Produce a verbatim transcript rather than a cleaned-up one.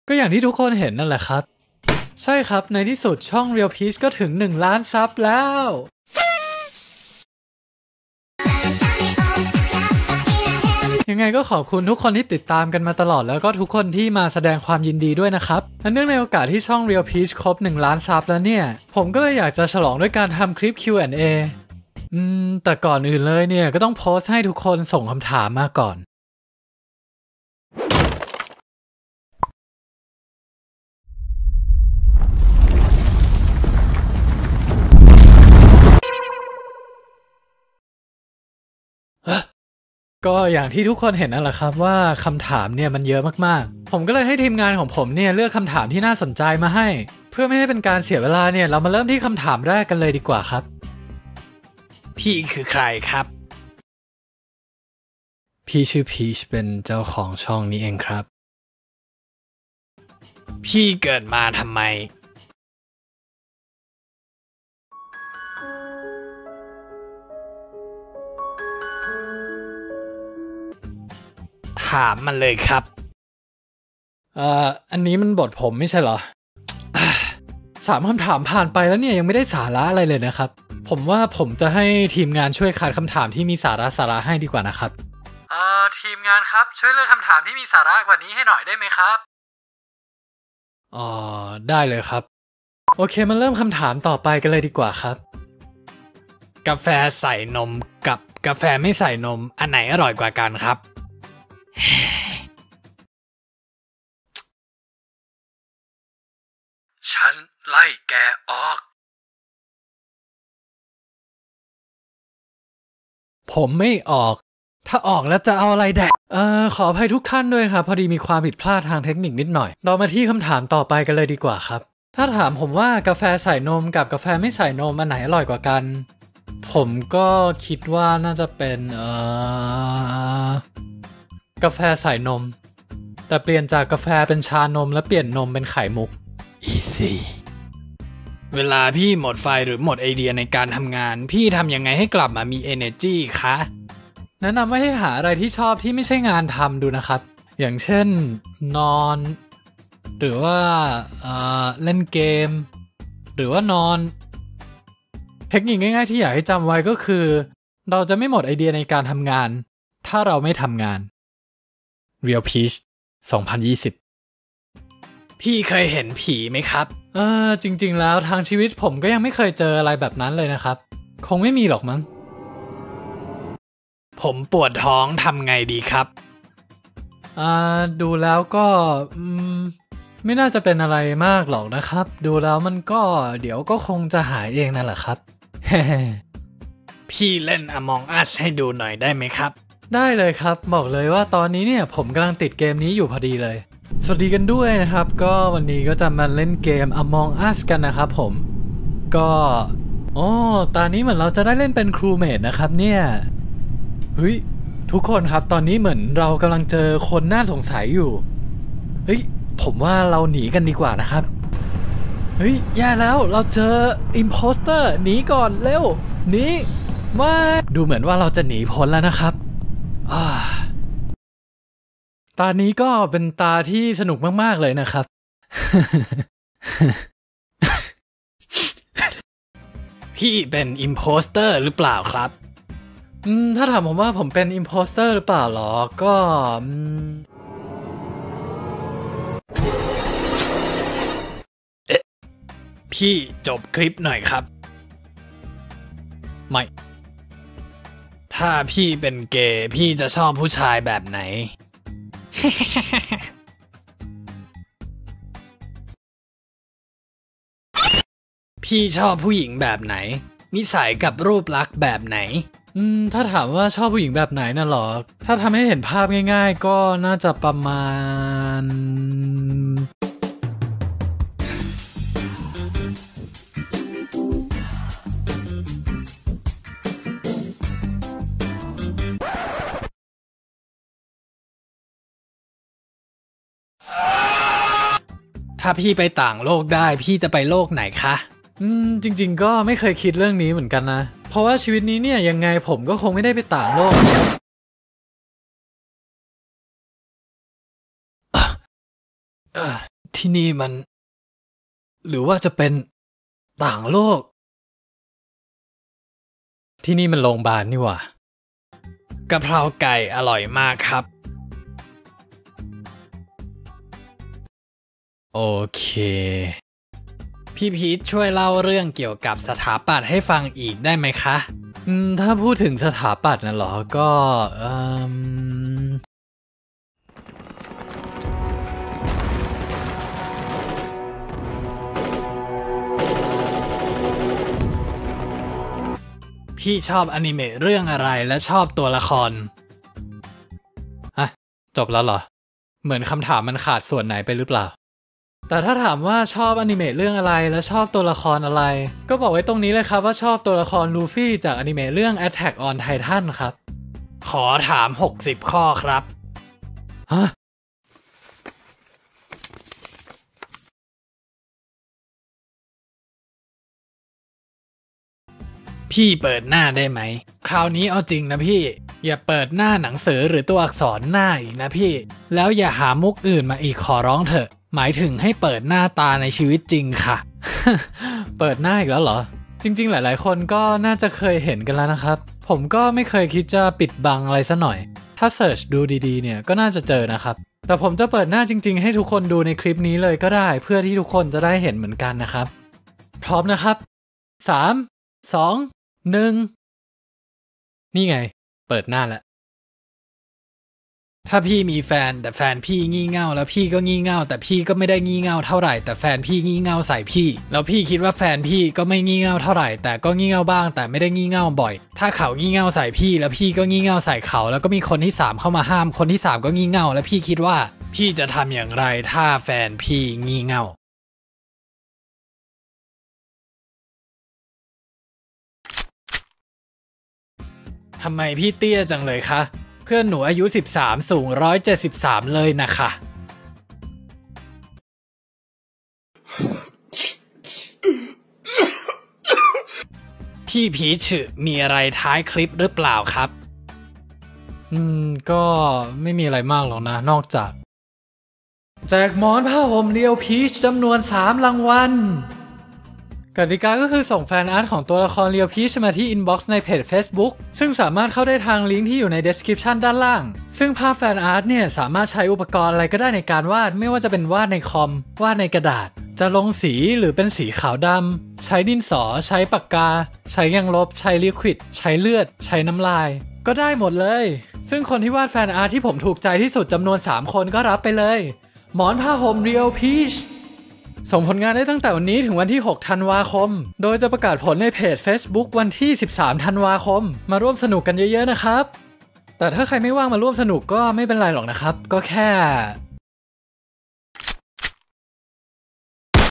ก็อย่างที่ทุกคนเห็นนั่นแหละครับใช่ครับในที่สุดช่อง Real Peach ก็ถึงหนึ่งล้านซับแล้วยังไงก็ขอบคุณทุกคนที่ติดตามกันมาตลอดแล้วก็ทุกคนที่มาแสดงความยินดีด้วยนะครับและเนื่องในโอกาสที่ช่อง Real Peach ครบหนึ่งล้านซับแล้วเนี่ยผมก็เลยอยากจะฉลองด้วยการทำคลิป คิว แอนด์ เอ อืมแต่ก่อนอื่นเลยเนี่ยก็ต้องโพสต์ให้ทุกคนส่งคำถามมาก่อนก็อย่างที่ทุกคนเห็นนั่นแหละครับว่าคำถามเนี่ยมันเยอะมากๆผมก็เลยให้ทีมงานของผมเนี่ยเลือกคำถามที่น่าสนใจมาให้เพื่อไม่ให้เป็นการเสียเวลาเนี่ยเรามาเริ่มที่คำถามแรกกันเลยดีกว่าครับพี่คือใครครับพี่ชื่อพีชเป็นเจ้าของช่องนี้เองครับพี่เกิดมาทำไมถามมันเลยครับเอ่ออันนี้มันบทผมไม่ใช่เหรอสามคำถามผ่านไปแล้วเนี่ยยังไม่ได้สาระอะไรเลยนะครับผมว่าผมจะให้ทีมงานช่วยคัดคำถามที่มีสาระสาระให้ดีกว่านะครับเอ่อทีมงานครับช่วยเลือกคำถามที่มีสาระกว่านี้ให้หน่อยได้ไหมครับอ๋อได้เลยครับโอเคมาเริ่มคำถามต่อไปกันเลยดีกว่าครับกาแฟใส่นมกับกาแฟไม่ใส่นมอันไหนอร่อยกว่ากันครับฉันไล่แกออกผมไม่ออกถ้าออกแล้วจะเอาอะไรแดกเอ่อขออภัยทุกท่านด้วยครับพอดีมีความผิดพลาดทางเทคนิคนิดหน่อยเรามาที่คำถามต่อไปกันเลยดีกว่าครับถ้าถามผมว่ากาแฟใส่นมกับกาแฟไม่ใส่นมอันไหนอร่อยกว่ากันผมก็คิดว่าน่าจะเป็นเอ่อกาแฟใส่นมแต่เปลี่ยนจากกาแฟเป็นชานมและเปลี่ยนนมเป็นไข่มุก Easy เวลาพี่หมดไฟหรือหมดไอเดียในการทำงานพี่ทำยังไงให้กลับมามี energy คะแนะนำว่าให้หาอะไรที่ชอบที่ไม่ใช่งานทำดูนะครับอย่างเช่นนอนหรือว่าเอ่อเล่นเกมหรือว่านอนเทคนิคง่ายๆที่อยากให้จำไว้ก็คือเราจะไม่หมดไอเดียในการทำงานถ้าเราไม่ทำงาน Real Peach สองพันยี่สิบพี่เคยเห็นผีไหมครับเออจริงๆแล้วทางชีวิตผมก็ยังไม่เคยเจออะไรแบบนั้นเลยนะครับคงไม่มีหรอกมั้งผมปวดท้องทำไงดีครับอ่าดูแล้วก็อืมไม่น่าจะเป็นอะไรมากหรอกนะครับดูแล้วมันก็เดี๋ยวก็คงจะหายเองนั่นแหละครับ พี่เล่น Among Us ให้ดูหน่อยได้ไหมครับได้เลยครับบอกเลยว่าตอนนี้เนี่ยผมกำลังติดเกมนี้อยู่พอดีเลยสวัสดีกันด้วยนะครับก็วันนี้ก็จะมาเล่นเกม Among Us กันนะครับผมก็โอ้ตอนนี้เหมือนเราจะได้เล่นเป็นครูเมทนะครับเนี่ยเฮ้ยทุกคนครับตอนนี้เหมือนเรากำลังเจอคนน่าสงสัยอยู่เฮ้ยผมว่าเราหนีกันดีกว่านะครับเฮ้ยแย่แล้วเราเจออิมโพสเตอร์หนีก่อนเร็วหนีมาดูเหมือนว่าเราจะหนีพ้นแล้วนะครับอ่าตานี้ก็เป็นตาที่สนุกมากๆเลยนะครับ พี่เป็นอิมโพสเตอร์หรือเปล่าครับอืมถ้าถามผมว่าผมเป็นอิมโพสเตอร์หรือเปล่าหรอก็อืมเอ๊ะพี่จบคลิปหน่อยครับไม่ถ้าพี่เป็นเกย์พี่จะชอบผู้ชายแบบไหน พี่ชอบผู้หญิงแบบไหนนิสัยกับรูปลักษณ์แบบไหนอืมถ้าถามว่าชอบผู้หญิงแบบไหนน่ะหรอถ้าทำให้เห็นภาพง่ายๆก็น่าจะประมาณถ้าพี่ไปต่างโลกได้พี่จะไปโลกไหนคะอืมจริงๆก็ไม่เคยคิดเรื่องนี้เหมือนกันนะเพราะว่าชีวิตนี้เนี่ยยังไงผมก็คงไม่ได้ไปต่างโลกที่นี่มันหรือว่าจะเป็นต่างโลกที่นี่มันโรงพยาบาลนี่หว่ากะเพราไก่อร่อยมากครับโอเคพี่พีชช่วยเล่าเรื่องเกี่ยวกับสถาปัตย์ให้ฟังอีกได้ไหมคะอืมถ้าพูดถึงสถาปัตย์นะเหรอก็เอ่มพี่ชอบอนิเมะเรื่องอะไรและชอบตัวละครฮะจบแล้วเหรอเหมือนคำถามมันขาดส่วนไหนไปหรือเปล่าแต่ถ้าถามว่าชอบอนิเมะเรื่องอะไรและชอบตัวละครอะไรก็บอกไว้ตรงนี้เลยครับว่าชอบตัวละครลูฟี่จากอนิเมะเรื่อง Attack on Titan ครับขอถามหกสิบข้อครับฮะพี่เปิดหน้าได้ไหมคราวนี้เอาจริงนะพี่อย่าเปิดหน้าหนังสือหรือตัวอักษรหน้าอีกนะพี่แล้วอย่าหามุกอื่นมาอีกขอร้องเถอะหมายถึงให้เปิดหน้าตาในชีวิตจริงค่ะ เปิดหน้าอีกแล้วเหรอจริงๆหลายๆคนก็น่าจะเคยเห็นกันแล้วนะครับผมก็ไม่เคยคิดจะปิดบังอะไรซะหน่อยถ้าเสิร์ชดูดีๆเนี่ยก็น่าจะเจอนะครับแต่ผมจะเปิดหน้าจริงๆให้ทุกคนดูในคลิปนี้เลยก็ได้เพื่อที่ทุกคนจะได้เห็นเหมือนกันนะครับพร้อมนะครับสาม สอง หนึ่งนี่ไงเปิดหน้าแล้วถ้าพี่มีแฟนแต่แฟนพี่งี่เง่าแล้วพี่ก็งี่เง่าแต่พี่ก็ไม่ได้งี่เง่าเท่าไหร่แต่แฟนพี่งี่เง่าใส่พี่แล้วพี่คิดว่าแฟนพี่ก็ไม่งี่เง่าเท่าไหร่แต่ก็งี่เง่าบ้างแต่ไม่ได้งี่เง่าบ่อยถ้าเขางี่เง่าใส่พี่แล้วพี่ก็งี่เง่าใส่เขาแล้วก็มีคนที่สามเข้ามาห้ามคนที่สามก็งี่เง่าแล้วพี่คิดว่าพี่จะทำอย่างไรถ้าแฟนพี่งี่เง่าทำไมพี่เตี้ยจังเลยคะเพื่อนหนูอายุสิบสามสูงหนึ่งร้อยเจ็ดสิบสามเลยนะคะพี่พีชมีอะไรท้ายคลิปหรือเปล่าครับอืมก็ไม่มีอะไรมากหรอกนะนอกจากแจกหมอนผ้าห่มเรียวพีชจำนวนสามรางวัลกติกาก็คือส่งแฟนอาร์ตของตัวละครเรียวพีชมาที่อินบ็อกซ์ในเพจ Facebook ซึ่งสามารถเข้าได้ทางลิงก์ที่อยู่ใน description ด้านล่างซึ่งภาพแฟนอาร์ตเนี่ยสามารถใช้อุปกรณ์อะไรก็ได้ในการวาดไม่ว่าจะเป็นวาดในคอมวาดในกระดาษจะลงสีหรือเป็นสีขาวดำใช้ดินสอใช้ปากกาใช้ยางลบใช้ลิควิดใช้เลือดใช้น้ำลายก็ได้หมดเลยซึ่งคนที่วาดแฟนอาร์ตที่ผมถูกใจที่สุดจำนวนสามคนก็รับไปเลยหมอนผ้าห่มเรียวพีชส่งผลงานได้ตั้งแต่วันนี้ถึงวันที่หกธันวาคมโดยจะประกาศผลในเพจ Facebook วันที่สิบสามธันวาคมมาร่วมสนุกกันเยอะๆนะครับแต่ถ้าใครไม่ว่างมาร่วมสนุกก็ไม่เป็นไรหรอกนะครับก็แค่